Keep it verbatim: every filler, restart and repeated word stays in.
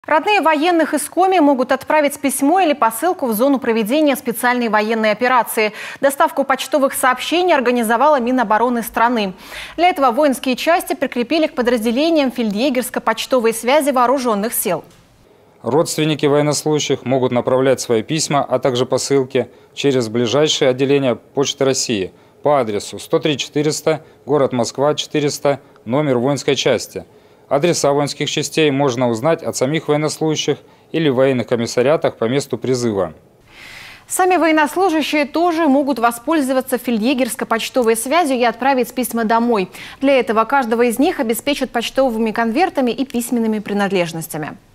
Родные военных из Коми могут отправить письмо или посылку в зону проведения специальной военной операции. Доставку почтовых сообщений организовала Минобороны страны. Для этого воинские части прикрепили к подразделениям фельдъегерско-почтовой связи вооруженных сил. Родственники военнослужащих могут направлять свои письма, а также посылки через ближайшие отделения Почты России по адресу сто три четыреста, город Москва, четыреста, номер воинской части. Адреса воинских частей можно узнать от самих военнослужащих или в военных комиссариатах по месту призыва. Сами военнослужащие тоже могут воспользоваться фельдъегерско-почтовой связью и отправить письма домой. Для этого каждого из них обеспечат почтовыми конвертами и письменными принадлежностями.